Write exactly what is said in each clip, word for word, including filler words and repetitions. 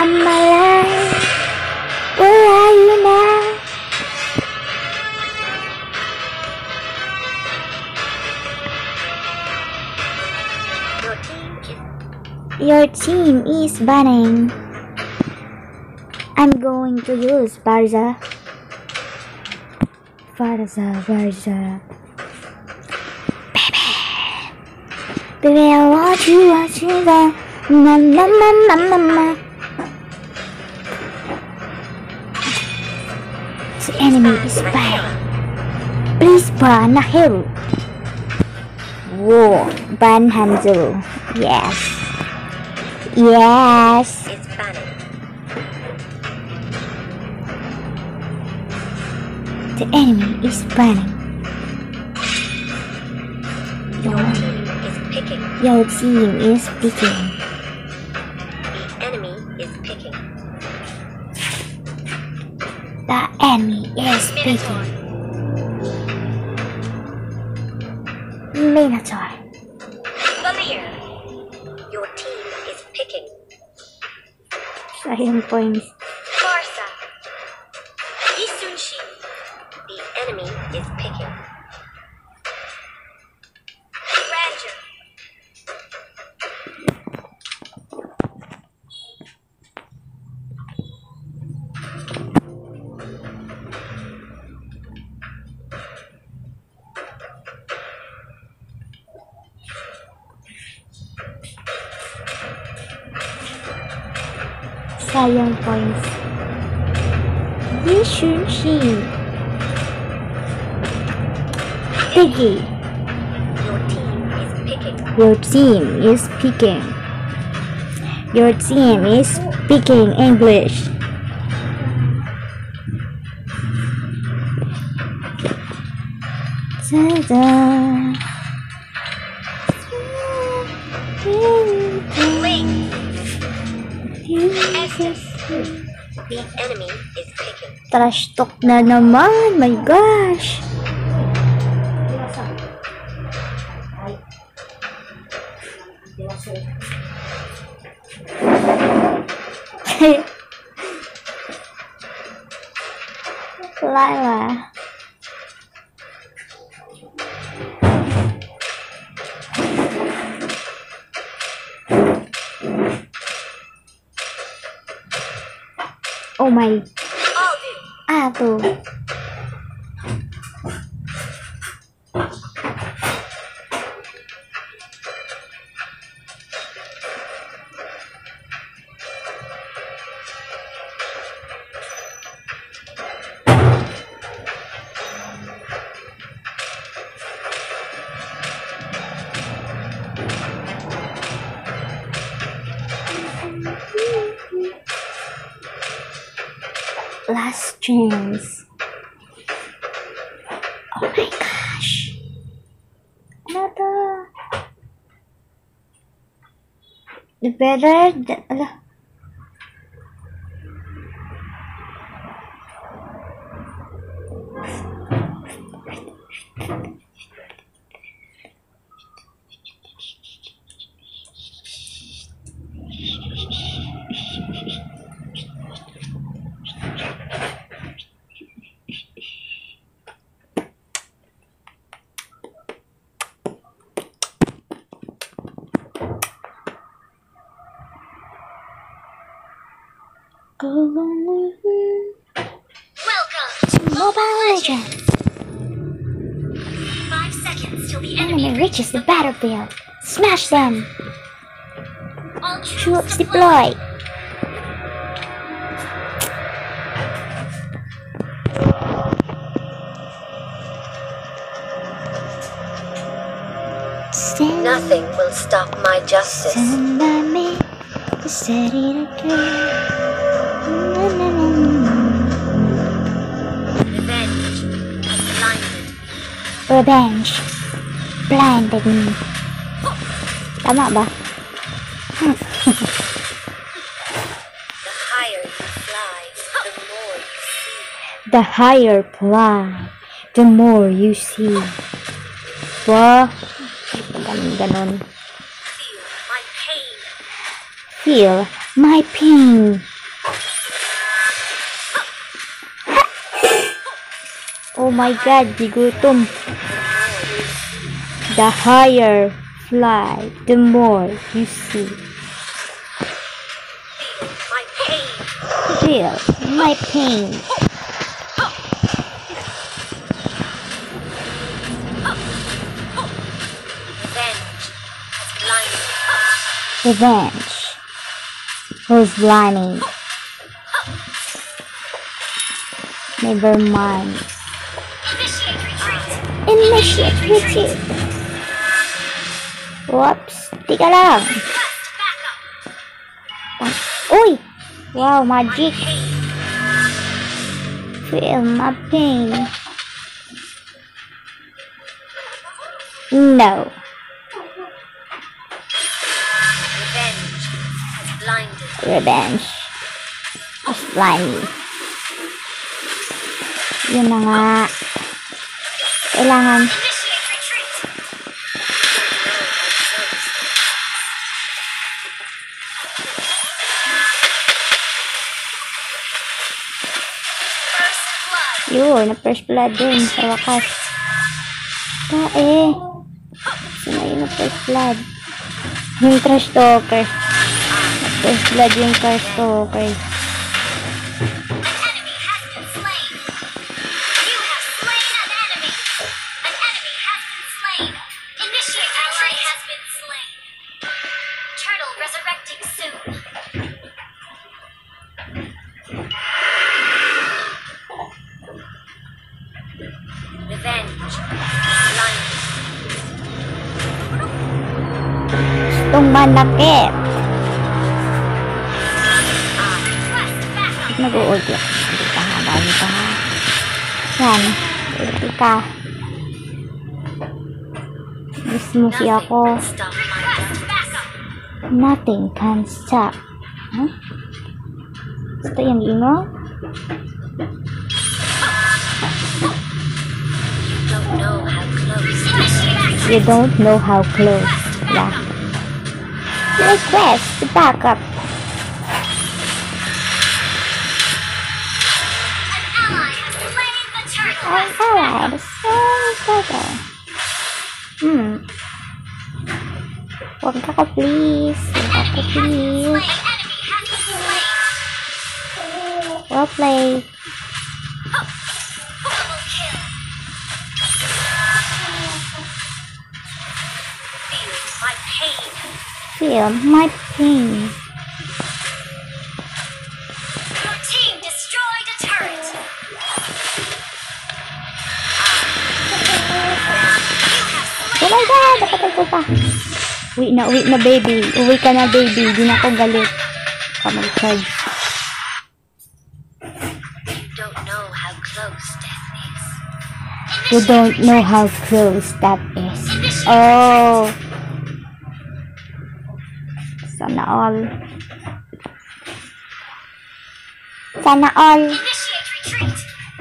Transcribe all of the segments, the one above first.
of my life. Where are you now? Your team is banning. I'm going to use Barza. Barza, Barza. Baby. Baby, I want you, want you there. Na na na na na na. The enemy is back. Please ban a hero. Whoa, ban Hanzo. Yes. Yes. It's banning. The enemy is banning. Your team is picking. Your team is picking. The enemy is picking. The enemy is picking. Minotaur. Valier. Your team is picking. Sayang points. Barca. Yisunshi. The enemy is picking. Ranger. Sayang points. Yisunshi. Piggy. Your team is picking. Your team is picking. Your team is speaking English. Ta-da. Link. The enemy is picking. Trash talk na naman. My gosh. Lila. Oh my. Aldu. Ah, tuh. Last chance. Oh my gosh. Ano to? The better the, ala. Go along with me. Welcome to Mobile Legends. Five seconds till the Enemy enemy reaches the battlefield. Smash them. All Troops deploy. Stand Nothing will stop my justice. stand by me to set it again. Na, na, na, na. Revenge has blinded. Revenge blinded me. Tama ba? The higher you fly, the more you see. The higher fly, the more you see. Wah, ganun ganon. Feel my pain. Feel my pain. my god, gigutom. The higher fly, the more you see. My pain. Feel my pain. Revenge has blinded. Revenge. Who's blinding? Never mind. Initiate retreat. Initiate retreat. Whoops. Tika lang. Request backup. Uy! Wow, magic. Pain. Feel my pain. No. Revenge has blinded. Revenge. Just slimy. Yun na nga. Kailangan. Initiate retreat. First blood. Yun, na first blood dun sa wakas. Kae. Sino yun na first blood? Yung trash talker. First blood yung trash talker. An enemy has been slain. You have slain an enemy. An enemy has been slain. Initiate ally has been slain. Turtle resurrecting soon. Revenge. Blinded. Gustong manakit. Request backup. Nag-u-ulti ako. Hindi ka ha. Dami ka ha. Yan. Ulti ka. Dismusi ako. Stop my request backup. Nothing can stop. Huh? Gusto yung imo? Don't know how close. Initiate You don't know how close. Yeah. Request to back up. An ally has slain the turtle. Ang alright. So, better. Hmm. Huwag ka ka, please. Huwag ka, Enemy has been please. slain. Enemy has been slain. Well played. Double kill. Feel my pain. Feel my pain. Your team destroyed a turret. Oh my god! Napatay ko pa. Uwi na, uwi na baby. Uwi ka na baby. Di na ako galit. Come on, charge. You don't know how close death is. You don't know how close that is. Oh. Sana all. Sana all. Initiate retreat.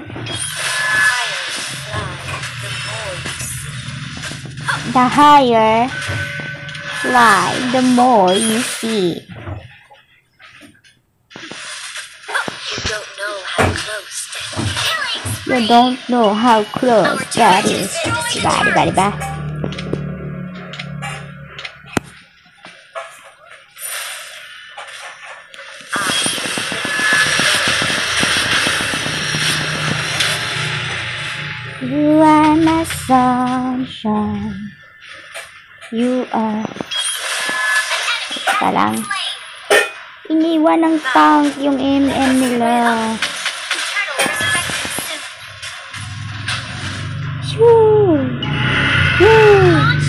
The higher you fly, the more you see. The higher fly, the more you see. You don't know how close death is. You don't know how close that is. Diba, diba, diba? You are my sunshine. You are. Teka lang. Iniwan ng tank yung M M nila. Woo! Woo!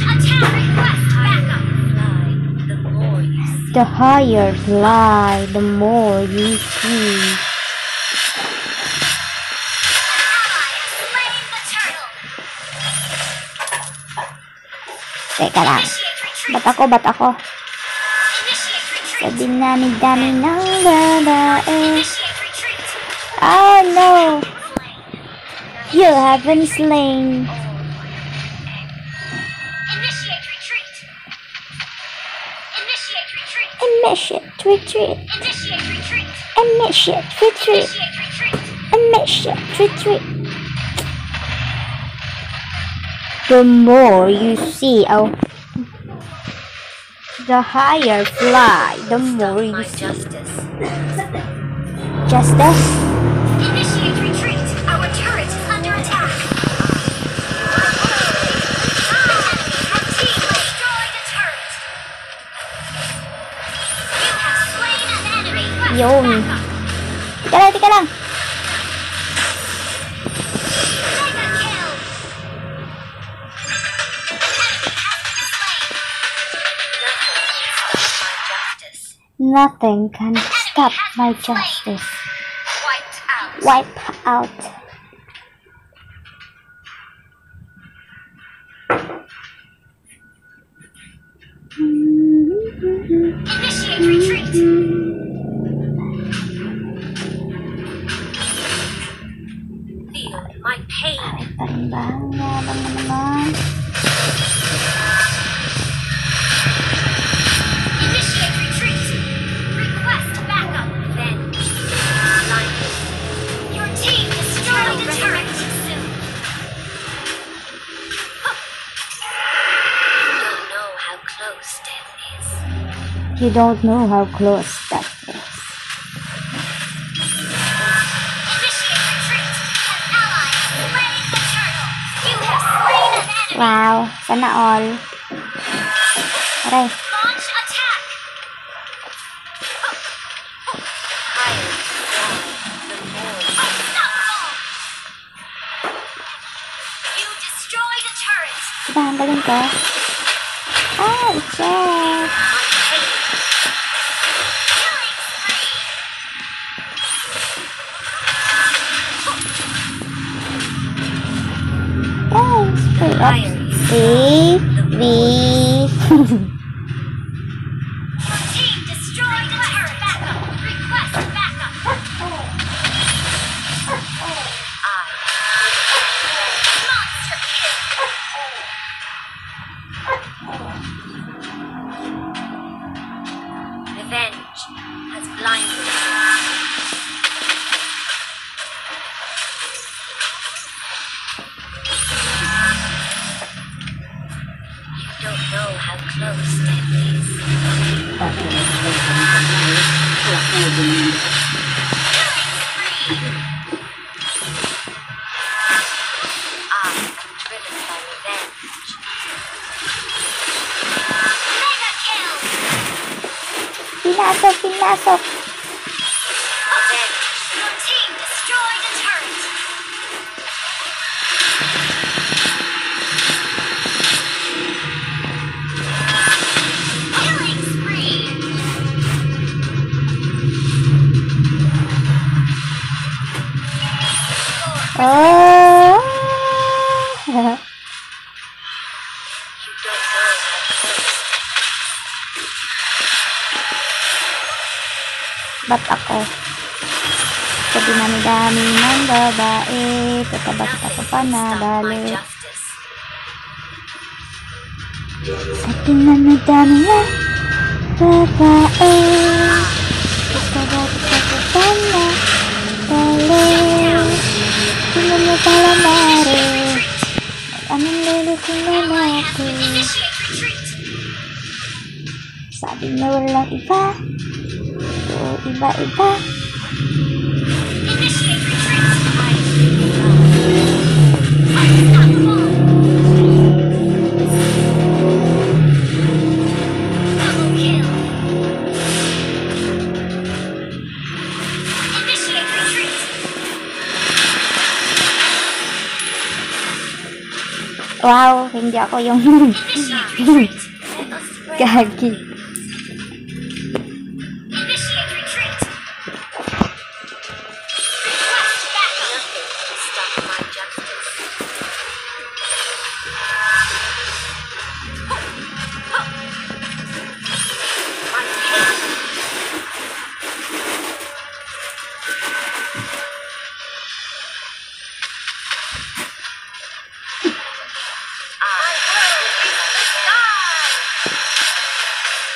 The higher fly, the more you see. Teka lang. Ba't ako, ba't ako? Sabi namin dami ng babae. Oh no! You haven't slain. Initiate retreat. Initiate retreat. Initiate retreat. Initiate retreat. Initiate retreat. Initiate retreat. Initiate retreat. the more you see, oh, the higher fly, the more you My see. justice. Justice? Initiate retreat. Our turret is under attack. Your team destroyed a turret. You have slain an enemy. Yun. Backup. Tika lang, tika lang. Mega kill. An enemy has been slain. Nothing can stop my justice. Wiped out. Wipe out. Initiate retreat. Feel my pain. Kahit pa rin ba? Yabang na naman. Initiate retreat. Request backup. Then, blinded. Your team destroyed a turret. Soon. Don't know how close death is. You don't know how close that is. Initiate retreat. An ally has slain the turtle. You have slain an enemy. Wow, sana all. Aray. Launch attack. Higher fly, the more unstoppable. You destroyed a turret. Diba, ang galing ko? Ah, check. My pain. Killing spree. Oh, straight up. Higher See? V. Your team destroyed the turret. Backup. Request backup. I. Monster kill. Revenge has blinded me. You don't know how close death is. Killing spree. I am driven by revenge. Mega kill. Pinasok, pinasok. Revenge. Your team destroyed a turret. Killing spree. Oh. You don't know how close. Ba't ako? Sa dinami-dami ng babae, tatabat ako pa na My dali. justice. Sa dinami-dami ng babae, tatabat ako pa na dali. Sino mo pala mare? Anong lulutin na Ally has natin? been initiate retreat. Sabi na walang iba. So, iba-iba. Initiate retreat. Unstoppable. Double kill. Initiate retreat. Wow, hindi ako yung Initiate retreat. gagi. Initiate retreat. Request backup. Nothing can stop my justice. My pain. I will reach the sky.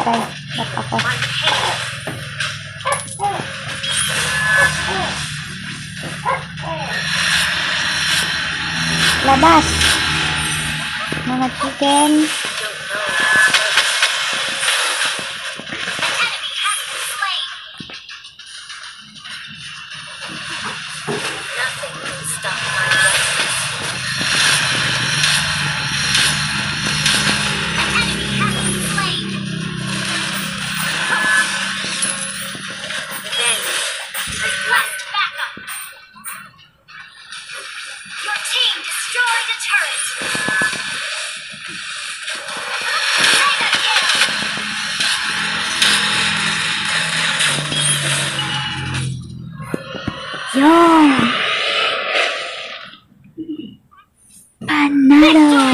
patay. Ba't ako? Labas! Mga chicken. Yun! Panalo!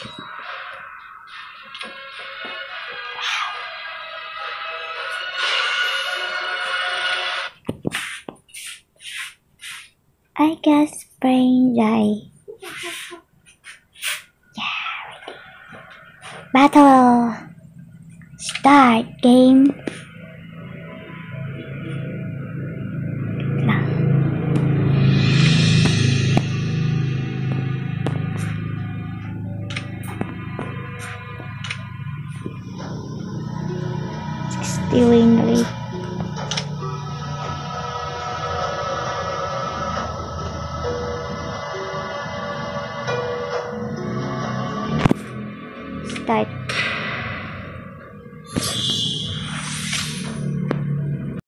I guess brain die. Yeah, ready. Battle! Start game. Lang. sixty win rate. Start